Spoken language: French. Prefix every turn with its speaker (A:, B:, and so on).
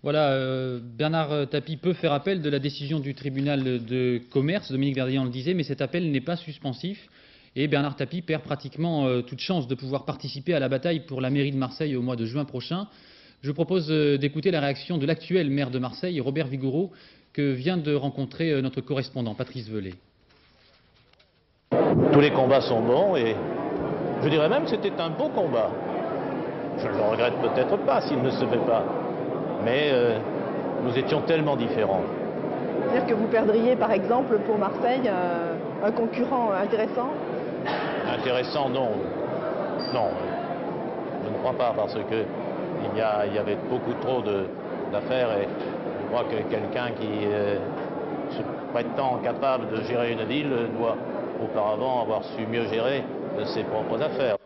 A: Voilà, Bernard Tapie peut faire appel de la décision du tribunal de commerce, Dominique Verdillan le disait, mais cet appel n'est pas suspensif. Et Bernard Tapie perd pratiquement toute chance de pouvoir participer à la bataille pour la mairie de Marseille au mois de juin prochain. Je propose d'écouter la réaction de l'actuel maire de Marseille, Robert Vigoureau, que vient de rencontrer notre correspondant, Patrice Velay.
B: Tous les combats sont bons et je dirais même que c'était un beau combat. Je ne le regrette peut-être pas s'il ne se fait pas. Mais nous étions tellement différents.
C: C'est-à-dire que vous perdriez, par exemple, pour Marseille, un concurrent intéressant?
B: Intéressant, non. Non, je ne crois pas, parce qu'il y avait beaucoup trop d'affaires et je crois que quelqu'un qui se prétend capable de gérer une ville doit auparavant avoir su mieux gérer ses propres affaires.